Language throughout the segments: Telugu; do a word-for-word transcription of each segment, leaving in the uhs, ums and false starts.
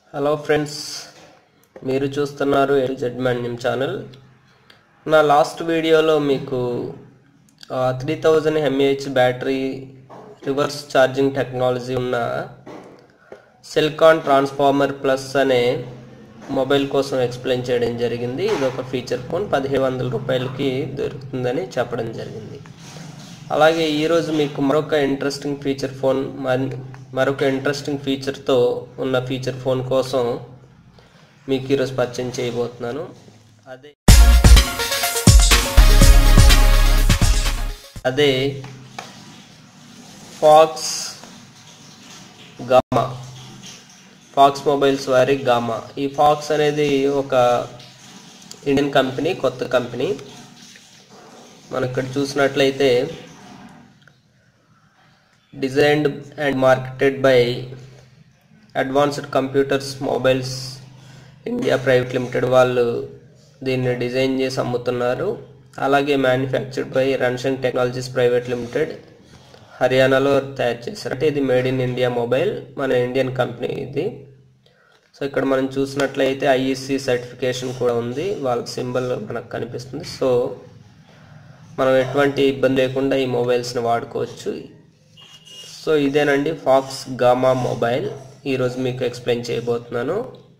హలో ఫ్రెండ్స్, మీరు చూస్తున్నారు A to Z Manyam channel. నా లాస్ట్ వీడియోలో మీకు three thousand mAh battery reverse charging technology ఉన్న సిలికాన్ ట్రాన్స్ఫార్మర్ ప్లస్ అనే మొబైల్ కోసం ఎక్స్ప్లెయిన్ చేయడం జరిగింది. ఇది ఒక ఫీచర్ ఫోన్ పదిహేను వందల రూపాయలకి దొరుకుతుందని చెప్పడం జరిగింది. అలాగే ఈరోజు మీకు మరొక ఇంట్రెస్టింగ్ ఫీచర్ ఫోన్ మరొక ఇంట్రెస్టింగ్ ఫీచర్తో ఉన్న ఫీచర్ ఫోన్ కోసం మీకు ఈరోజు పరిచయం చేయబోతున్నాను. అదే అదే ఫాక్స్ గామా ఫాక్స్ మొబైల్స్ వారి గామా. ఈ ఫాక్స్ అనేది ఒక ఇండియన్ కంపెనీ, కొత్త కంపెనీ. మనం ఇక్కడ చూసినట్లయితే designed and marketed by Advanced Computers Mobiles India Private Limited వాళ్ళు దీన్ని డిజైన్ చేసి అమ్ముతున్నారు. అలాగే మ్యానుఫ్యాక్చర్డ్ బై రన్షన్ టెక్నాలజీస్ ప్రైవేట్ లిమిటెడ్, హర్యానాలో తయారు చేశారు. అంటే ఇది మేడ్ ఇన్ ఇండియా మొబైల్, మన ఇండియన్ కంపెనీ ఇది. సో ఇక్కడ మనం చూసినట్లయితే ఐఈసి సర్టిఫికేషన్ కూడా ఉంది, వాళ్ళ సింబల్ మనకు కనిపిస్తుంది. సో మనం ఎటువంటి ఇబ్బంది లేకుండా ఈ మొబైల్స్ని వాడుకోవచ్చు. సో ఇదేనండి ఫాక్స్ గామా మొబైల్, ఈరోజు మీకు ఎక్స్ప్లెయిన్ చేయబోతున్నాను.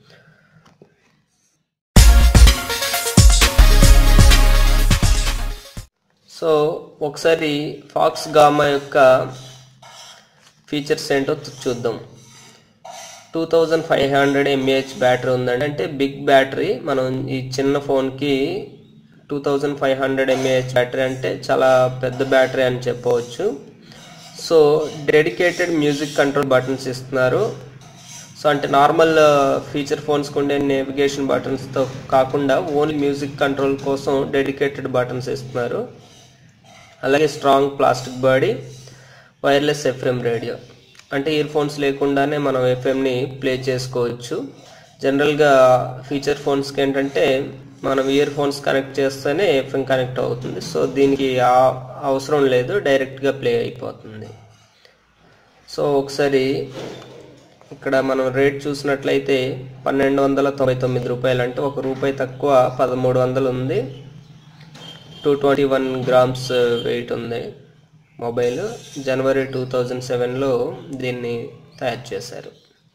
సో ఒకసారి ఫాక్స్ గామా యొక్క ఫీచర్స్ ఏంటో చూద్దాం. Two thousand five hundred mAh battery ఉందండి, అంటే బిగ్ బ్యాటరీ. మనం ఈ చిన్న ఫోన్కి two thousand five hundred mAh battery అంటే చాలా పెద్ద బ్యాటరీ అని చెప్పవచ్చు. So dedicated music control buttons ఇస్తున్నారు. సో అంటే నార్మల్ ఫీచర్ ఫోన్స్కి ఉండే నేవిగేషన్ బటన్స్తో కాకుండా ఓన్లీ మ్యూజిక్ కంట్రోల్ కోసం డెడికేటెడ్ బటన్స్ ఇస్తున్నారు. అలాగే strong plastic body, wireless FM radio, అంటే ఇయర్ ఫోన్స్ లేకుండానే మనం ఎఫ్ఎంని ప్లే చేసుకోవచ్చు. జనరల్గా ఫీచర్ ఫోన్స్కి ఏంటంటే మనం ఇయర్ ఫోన్స్ కనెక్ట్ చేస్తేనే ఎఫ్ఎం కనెక్ట్ అవుతుంది. సో దీనికి అవసరం లేదు, డైరెక్ట్గా ప్లే అయిపోతుంది. సో ఒకసారి ఇక్కడ మనం రేట్ చూసినట్లయితే పన్నెండు వందల తొంభై తొమ్మిది రూపాయలు, అంటే ఒక రూపాయి తక్కువ పదమూడు వందలు ఉంది. Two twenty one grams weight ఉంది మొబైల్. జనవరి టూ థౌజండ్ సెవెన్లో దీన్ని తయారు చేశారు.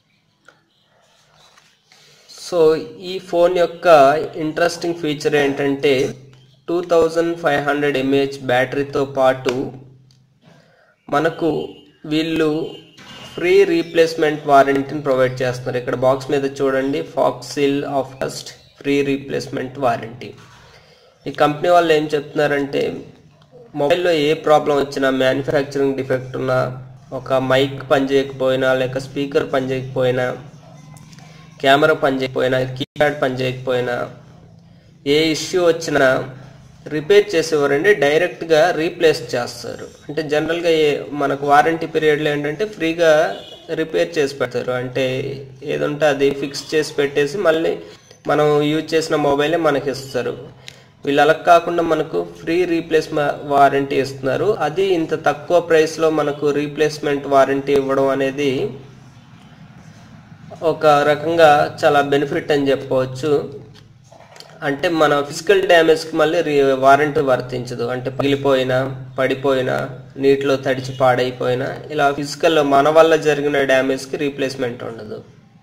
సో ఈ ఫోన్ యొక్క ఇంట్రెస్టింగ్ ఫీచర్ ఏంటంటే two thousand five hundred mAh బ్యాటరీతో పాటు మనకు వీళ్ళు ఫ్రీ రీప్లేస్మెంట్ వారంటీని ప్రొవైడ్ చేస్తున్నారు. ఇక్కడ బాక్స్ మీద చూడండి, Fox seal of trust, free replacement warranty. ఈ కంపెనీ వాళ్ళు ఏం చెప్తున్నారంటే మొబైల్లో ఏ ప్రాబ్లం వచ్చినా, మ్యానుఫ్యాక్చరింగ్ డిఫెక్ట్ ఉన్నా, ఒక మైక్ పనిచేయకపోయినా, లేక స్పీకర్ పనిచేయకపోయినా, కెమెరా పనిచేయకపోయినా, కీప్యాడ్ పనిచేయకపోయినా, ఏ ఇష్యూ వచ్చినా రిపేర్ చేసేవారండి డైరెక్ట్గా రీప్లేస్ చేస్తారు. అంటే జనరల్గా ఏ మనకు వారంటీ పీరియడ్లో ఏంటంటే ఫ్రీగా రిపేర్ చేసి పెడతారు. అంటే ఏదంటే అది ఫిక్స్ చేసి పెట్టేసి మళ్ళీ మనం యూజ్ చేసిన మొబైలే మనకి ఇస్తారు. వీళ్ళు అలా కాకుండా మనకు ఫ్రీ రీప్లేస్మెంట్ వారంటీ ఇస్తున్నారు. అది ఇంత తక్కువ ప్రైస్లో మనకు రీప్లేస్మెంట్ వారంటీ ఇవ్వడం అనేది ఒక రకంగా చాలా బెనిఫిట్ అని చెప్పవచ్చు. అంటే మన ఫిజికల్ డ్యామేజ్కి మళ్ళీ వారంటీ వర్తించదు. అంటే పగిలిపోయినా, పడిపోయినా, నీటిలో తడిచి పాడైపోయినా, ఇలా ఫిజికల్ మన వల్ల జరిగిన డ్యామేజ్కి రీప్లేస్మెంట్ ఉండదు.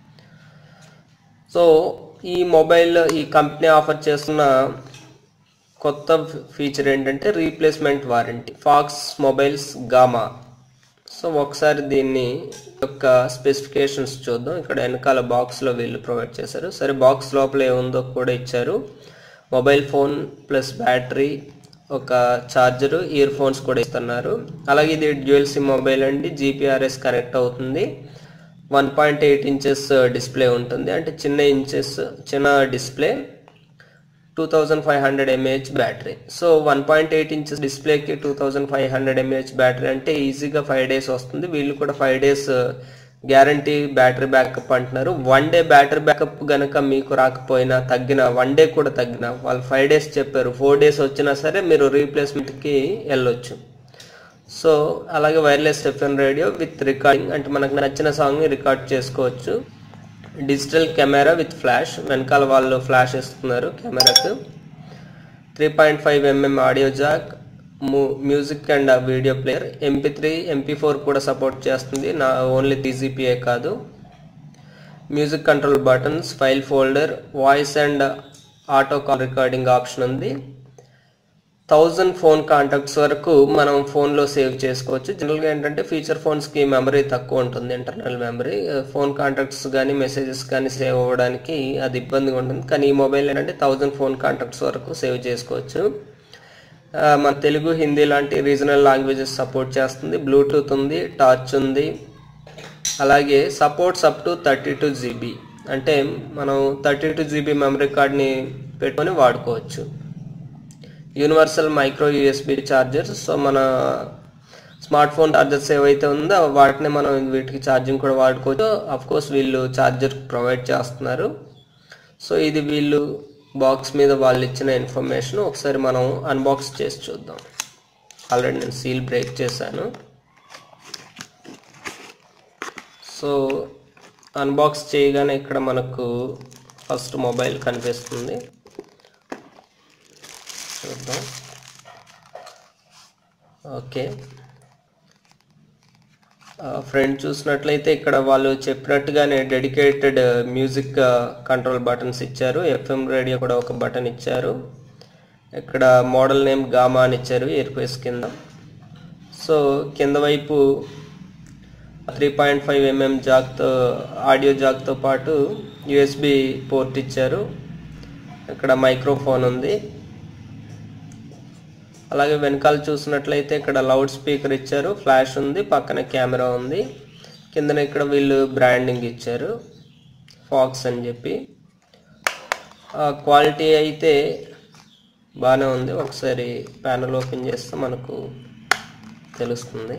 సో ఈ మొబైల్ ఈ కంపెనీ ఆఫర్ చేస్తున్న కొత్త ఫీచర్ ఏంటంటే replacement warranty, Fox mobiles Gamma. So ఒకసారి దీన్ని యొక్క స్పెసిఫికేషన్స్ చూద్దాం. ఇక్కడ వెనకాల బాక్స్లో వీళ్ళు ప్రొవైడ్ చేశారు. సరే, బాక్స్ లోపల ఏముందో కూడా ఇచ్చారు. మొబైల్ ఫోన్ ప్లస్ బ్యాటరీ, ఒక ఛార్జరు, ఇయర్ ఫోన్స్ కూడా ఇస్తున్నారు. అలాగే ఇది డ్యూయల్ సిమ్ మొబైల్ అండి, జీపీఆర్ఎస్ కనెక్ట్ అవుతుంది. One point eight inches display ఉంటుంది, అంటే చిన్న ఇంచెస్ చిన్న display. Two thousand five hundred mAh battery. So one point eight inches డిస్ప్లేకి two thousand five hundred mAh battery అంటే ఈజీగా ఫైవ్ డేస్ వస్తుంది. వీళ్ళు కూడా five days guarantee battery backup అంటున్నారు. వన్ డే బ్యాటరీ బ్యాకప్ గనక మీకు రాకపోయినా, తగ్గిన వన్ డే కూడా తగ్గిన, వాళ్ళు ఫైవ్ డేస్ చెప్పారు, ఫోర్ డేస్ వచ్చినా సరే మీరు రీప్లేస్మెంట్కి వెళ్ళొచ్చు. సో అలాగే wireless FM radio with recording, అంటే మనకు నచ్చిన సాంగ్ని రికార్డ్ చేసుకోవచ్చు. డిజిటల్ కెమెరా విత్ ఫ్లాష్, వెనకాల వాళ్ళు ఫ్లాష్ ఇస్తున్నారు కెమెరాకు. Three point five mm audio jack, music and video player, MP three MP four కూడా సపోర్ట్ చేస్తుంది, నా ఓన్లీ టీజీపీఏ కాదు. Music control buttons, file folder, voice and auto call recording option ఉంది. థౌజండ్ ఫోన్ కాంటాక్ట్స్ వరకు మనం ఫోన్లో సేవ్ చేసుకోవచ్చు. జనరల్గా ఏంటంటే ఫీచర్ ఫోన్స్కి మెమరీ తక్కువ ఉంటుంది, ఇంటర్నల్ మెమరీ. ఫోన్ కాంటాక్ట్స్ కానీ మెసేజెస్ కానీ సేవ్ అవ్వడానికి అది ఇబ్బందిగా ఉంటుంది. కానీ ఈ మొబైల్ ఏంటంటే థౌజండ్ ఫోన్ కాంటాక్ట్స్ వరకు సేవ్ చేసుకోవచ్చు. మన తెలుగు, హిందీ లాంటి రీజనల్ లాంగ్వేజెస్ సపోర్ట్ చేస్తుంది. బ్లూటూత్ ఉంది, టచ్ ఉంది, అలాగే supports up to thirty two GB, అంటే మనం థర్టీ టూ జీబీ మెమరీ కార్డ్ని పెట్టుకొని వాడుకోవచ్చు. Universal micro USB chargers, so మన స్మార్ట్ ఫోన్ ఛార్జర్స్ ఏవైతే ఉందో వాటిని మనం వీటికి ఛార్జింగ్ కూడా వాడుకోవచ్చు. అఫ్ కోర్స్ వీళ్ళు ఛార్జర్ ప్రొవైడ్ చేస్తున్నారు. సో ఇది వీళ్ళు బాక్స్ మీద వాళ్ళు ఇచ్చిన ఇన్ఫర్మేషన్. ఒకసారి మనం అన్బాక్స్ చేసి చూద్దాం. ఆల్రెడీ నేను సీల్ బ్రేక్ చేశాను. సో అన్బాక్స్ చేయగానే ఇక్కడ మనకు ఫస్ట్ మొబైల్ కనిపిస్తుంది, చూద్దాం. ఓకే, ఫ్రంట్ చూసినట్లయితే ఇక్కడ వాళ్ళు చెప్పినట్టుగానే డెడికేటెడ్ మ్యూజిక్ కంట్రోల్ బటన్స్ ఇచ్చారు. ఎఫ్ఎం రేడియో కూడా ఒక బటన్ ఇచ్చారు. ఇక్కడ మోడల్ నేమ్ గామా అని ఇచ్చారు ఇయర్ పీస్ కింద. సో కింద వైపు త్రీ పాయింట్ ఫైవ్ ఎంఎం జాక్తో ఆడియో జాక్తో పాటు యూఎస్బి పోర్ట్ ఇచ్చారు. ఇక్కడ మైక్రోఫోన్ ఉంది. అలాగే వెనకాల చూసినట్లయితే ఇక్కడ లౌడ్ స్పీకర్ ఇచ్చారు, ఫ్లాష్ ఉంది, పక్కన కెమెరా ఉంది. కిందన ఇక్కడ వీళ్ళు బ్రాండింగ్ ఇచ్చారు, ఫాక్స్ అని చెప్పి. క్వాలిటీ అయితే బాగానే ఉంది. ఒకసారి ప్యానల్ ఓపెన్ చేస్తే మనకు తెలుస్తుంది.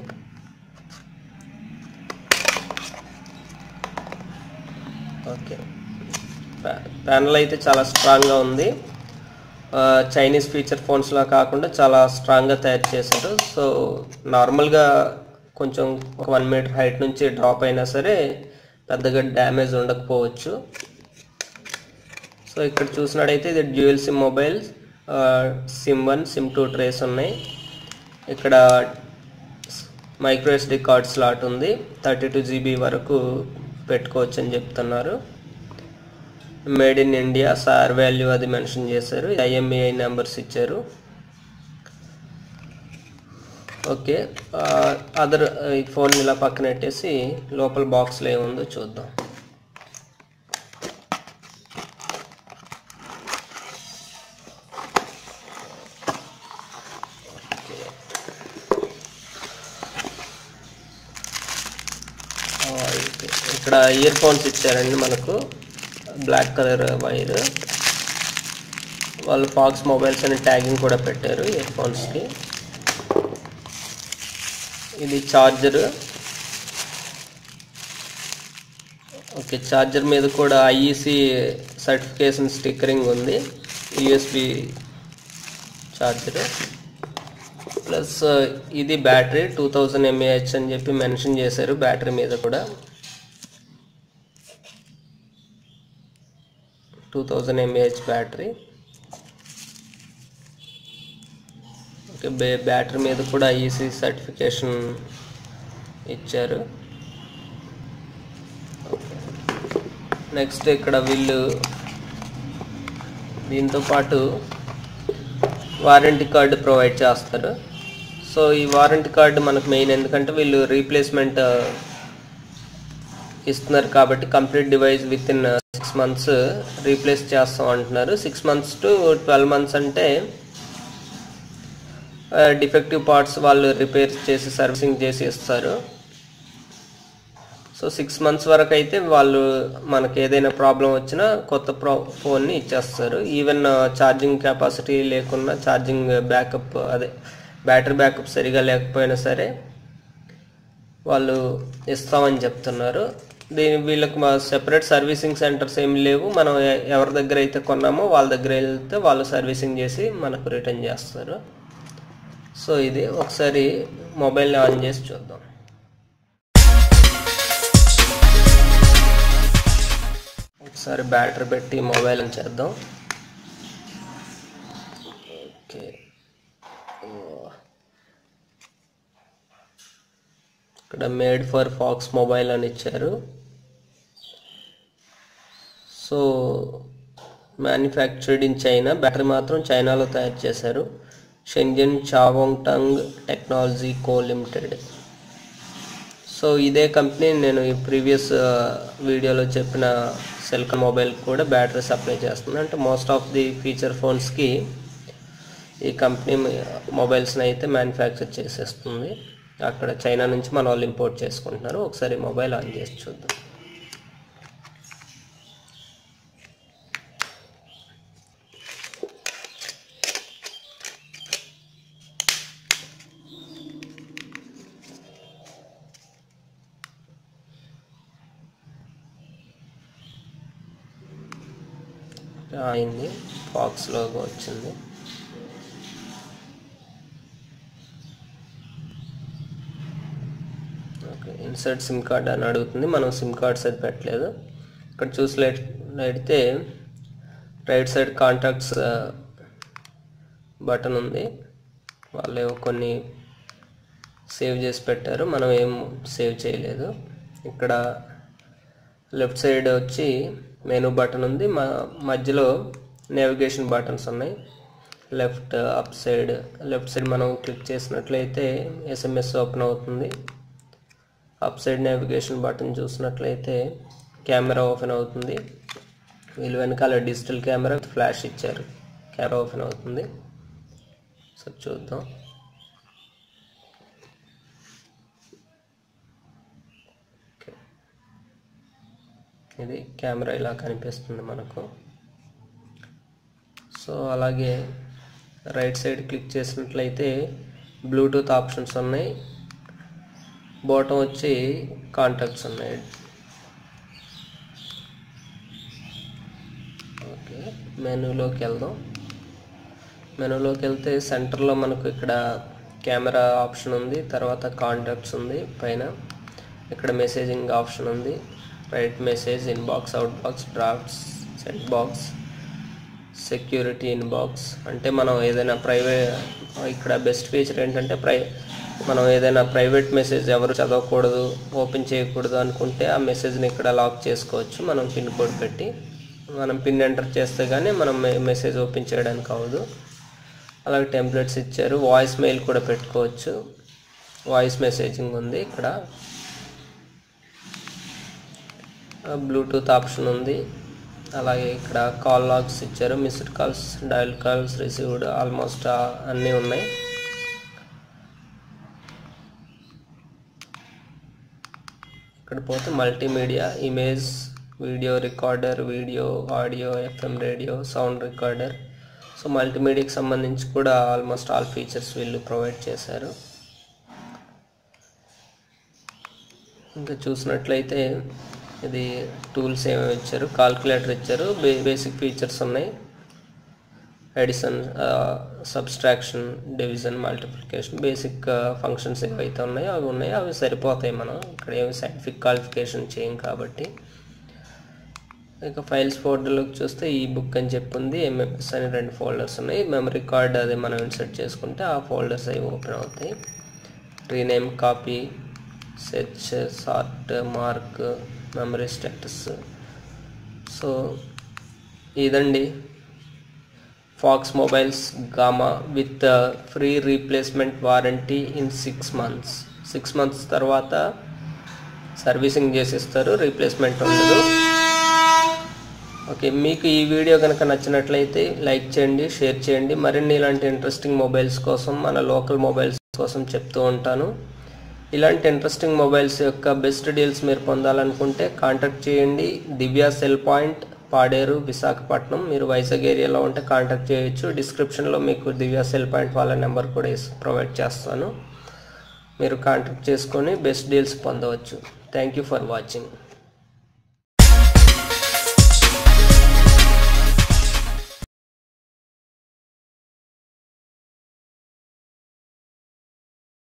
ఓకే, ప్యానల్ అయితే చాలా స్ట్రాంగ్గా ఉంది. చైనీస్ ఫీచర్ ఫోన్స్లా కాకుండా చాలా స్ట్రాంగ్గా తయారు చేశారు. సో నార్మల్గా కొంచెం ఒక వన్ మీటర్ హైట్ నుంచి డ్రాప్ అయినా సరే పెద్దగా డ్యామేజ్ ఉండకపోవచ్చు. సో ఇక్కడ చూసినట్టయితే ఇది dual SIM mobile, SIM one SIM two trays ఉన్నాయి. ఇక్కడ మైక్రో ఎస్డి కార్డ్ స్లాట్ ఉంది, థర్టీ టూ జీబీ వరకు పెట్టుకోవచ్చు అని చెప్తున్నారు. Made in India, SAR value అది మెన్షన్ చేశారు. ఐఎంఈఐ నెంబర్స్ ఇచ్చారు. ఓకే, అదర్ ఈ ఫోన్ ఇలా పక్కన పెట్టేసి లోపల బాక్స్లో ఏముందో చూద్దాం. ఇక్కడ ఇయర్ ఫోన్స్ ఇచ్చారండి మనకు, బ్లాక్ కలర్ వైర్. వాళ్ళు ఫాక్స్ మొబైల్స్ అని ట్యాగింగ్ కూడా పెట్టారు ఇయర్ ఫోన్స్కి. ఇది ఛార్జర్. ఓకే, ఛార్జర్ మీద కూడా ఐఈసి సర్టిఫికేషన్ స్టిక్కరింగ్ ఉంది. యూఎస్బి ఛార్జర్ ప్లస్ ఇది బ్యాటరీ టూ థౌజండ్ ఎంఏహెచ్ అని చెప్పి మెన్షన్ చేశారు బ్యాటరీ మీద కూడా. Two thousand mAh battery. Okay, battery మీద కూడా ఐఈసి సర్టిఫికేషన్ ఇచ్చారు. నెక్స్ట్ ఇక్కడ వీళ్ళు దీంతో పాటు వారంటీ కార్డు ప్రొవైడ్ చేస్తారు. సో ఈ వారంటీ కార్డు మనకు మెయిన్, ఎందుకంటే వీళ్ళు రీప్లేస్మెంట్ ఇస్తున్నారు కాబట్టి complete device within six months replace చేస్తాం అంటున్నారు. Six months to twelve months అంటే డిఫెక్టివ్ పార్ట్స్ వాళ్ళు రిపేర్ చేసి సర్వీసింగ్ చేసి ఇస్తారు. సో సిక్స్ మంత్స్ వరకు అయితే వాళ్ళు మనకి ఏదైనా ప్రాబ్లం వచ్చినా కొత్త ప్రో ఫోన్ని ఇచ్చేస్తారు. ఈవెన్ ఛార్జింగ్ కెపాసిటీ లేకున్నా, ఛార్జింగ్ బ్యాకప్ అదే బ్యాటరీ బ్యాకప్ సరిగా లేకపోయినా సరే వాళ్ళు ఇస్తామని చెప్తున్నారు. దీని వీళ్ళకి మా సెపరేట్ సర్వీసింగ్ సెంటర్స్ ఏమి లేవు. మనం ఎవరి దగ్గర అయితే కొన్నామో వాళ్ళ దగ్గర వెళ్తే వాళ్ళు సర్వీసింగ్ చేసి మనకు రిటర్న్ చేస్తారు. సో ఇది ఒకసారి మొబైల్ని ఆన్ చేసి చూద్దాం. ఒకసారి బ్యాటరీ పెట్టి మొబైల్ ఆన్ చేద్దాం. ఓకే, ఇక్కడ మేడ్ ఫర్ ఫాక్స్ మొబైల్ అని ఇచ్చారు. So manufactured in China, battery మాత్రం చైనాలో తయారు చేశారు. షెంజన్ చావోంగ్టాంగ్ టెక్నాలజీ కో లిమిటెడ్. సో ఇదే కంపెనీ నేను ఈ ప్రీవియస్ వీడియోలో చెప్పిన సెల్కాన్ మొబైల్ కూడా బ్యాటరీ సప్లై చేస్తుంది. అంటే మోస్ట్ ఆఫ్ ది ఫీచర్ ఫోన్స్కి ఈ కంపెనీ మొబైల్స్ని అయితే మ్యానుఫ్యాక్చర్ చేసేస్తుంది. అక్కడ చైనా నుంచి మన వాళ్ళు ఇంపోర్ట్ చేసుకుంటున్నారు. ఒకసారి మొబైల్ ఆన్ చేసి చూద్దాం. అయింది, ఫాక్స్ లోగో వచ్చింది. ఓకే, ఇన్సర్ట్ సిమ్ కార్డ్ అని అడుగుతుంది. మనం సిమ్ కార్డ్స్ అది పెట్టలేదు. ఇక్కడ చూసినట్లయితే రైట్ సైడ్ కాంటాక్ట్స్ బటన్ ఉంది. వాళ్ళు కొన్ని సేవ్ చేసి పెట్టారు, మనం ఏం సేవ్ చేయలేదు. ఇక్కడ లెఫ్ట్ సైడ్ వచ్చి మెనూ బటన్ ఉంది, మా మధ్యలో నేవిగేషన్ బటన్స్ ఉన్నాయి. Left up side left side మనం క్లిక్ చేసినట్లయితే ఎస్ఎంఎస్ ఓపెన్ అవుతుంది. అప్ సైడ్ నేవిగేషన్ బటన్ చూసినట్లయితే కెమెరా ఓపెన్ అవుతుంది. వీళ్ళు వెనకాల డిజిటల్ కెమెరా ఫ్లాష్ ఇచ్చారు, కెమెరా ఓపెన్ అవుతుంది. సో చూద్దాం. ఇది కెమెరా ఇలా కనిపిస్తుంది మనకు. సో అలాగే రైట్ సైడ్ క్లిక్ చేసినట్లయితే బ్లూటూత్ ఆప్షన్స్ ఉన్నాయి. బాటమ్ వచ్చి కాంటాక్ట్స్ ఉన్నాయి. ఓకే, మెనూలోకి వెళ్దాం. మెనూలోకి వెళ్తే సెంటర్లో మనకు ఇక్కడ కెమెరా ఆప్షన్ ఉంది, తర్వాత కాంటాక్ట్స్ ఉంది పైన. ఇక్కడ మెసేజింగ్ ఆప్షన్ ఉంది. Write message, inbox, outbox, drafts, send box, security inbox. అంటే మనం ఏదైనా ప్రైవేట్, ఇక్కడ బెస్ట్ ఫీచర్ ఏంటంటే ప్రై మనం ఏదైనా ప్రైవేట్ మెసేజ్ ఎవరు చదవకూడదు, ఓపెన్ చేయకూడదు అనుకుంటే ఆ మెసేజ్ని ఇక్కడ లాక్ చేసుకోవచ్చు మనం పిన్ కోడ్ పెట్టి. మనం పిన్ ఎంటర్ చేస్తే కానీ మనం మెసేజ్ ఓపెన్ చేయడానికి అవ్వదు. అలాగే టెంప్లెట్స్ ఇచ్చారు. వాయిస్ మెయిల్ కూడా పెట్టుకోవచ్చు. వాయిస్ మెసేజింగ్ ఉంది. ఇక్కడ బ్లూటూత్ ఆప్షన్ ఉంది. అలాగే ఇక్కడ కాల్ లాగ్స్ ఇచ్చారు. Missed calls, dial calls, received, almost అన్నీ ఉన్నాయి. ఇక్కడ పోతే multimedia, image, video recorder, video, audio, FM radio, sound recorder. So మల్టీమీడియాకి సంబంధించి కూడా ఆల్మోస్ట్ ఆల్ ఫీచర్స్ వీళ్ళు ప్రొవైడ్ చేశారు. ఇంకా చూసినట్లయితే ఇది టూల్స్ ఏమేమి ఇచ్చారు, కాల్కులేటర్ ఇచ్చారు, బే బేసిక్ ఫీచర్స్ ఉన్నాయి. Addition, subtraction, division, multiplication, basic functions ఏవైతే ఉన్నాయో అవి ఉన్నాయి. అవి సరిపోతాయి. మనం ఇక్కడ ఏమి సైంటిఫిక్ క్వాలిఫికేషన్ చేయం కాబట్టి. ఇక ఫైల్స్ ఫోల్డర్లోకి చూస్తే ఈ బుక్ అని చెప్పింది, ఎంఎంఎస్ అని రెండు ఫోల్డర్స్ ఉన్నాయి. మెమరీ కార్డ్ అది మనం ఇన్సర్ట్ చేసుకుంటే ఆ ఫోల్డర్స్ అవి ఓపెన్ అవుతాయి. Rename, copy, search, sort, mark, memory status. So ఇదండి Fox mobiles Gamma with free replacement warranty in six months. Six months తర్వాత సర్వీసింగ్ చేసిస్తారు, రీప్లేస్మెంట్ ఉండదు. ఓకే, మీకు ఈ వీడియో కనుక నచ్చినట్లయితే లైక్ చేయండి, షేర్ చేయండి. మరిన్ని ఇలాంటి ఇంట్రెస్టింగ్ మొబైల్స్ కోసం, మన లోకల్ మొబైల్స్ కోసం చెప్తూ ఉంటాను. ఇలాంటి ఇంట్రెస్టింగ్ మొబైల్స్ యొక్క బెస్ట్ డీల్స్ మీరు పొందాలనుకుంటే కాంటాక్ట్ చేయండి. Divya cell point, Paderu, Visakhapatnam. మీరు వైజాగ్ ఏరియాలో ఉంటే కాంటాక్ట్ చేయొచ్చు. డిస్క్రిప్షన్లో మీకు దివ్య సెల్ పాయింట్ వాళ్ళ నెంబర్ కూడా ప్రొవైడ్ చేస్తాను. మీరు కాంటాక్ట్ చేసుకొని బెస్ట్ డీల్స్ పొందవచ్చు. Thank you for watching.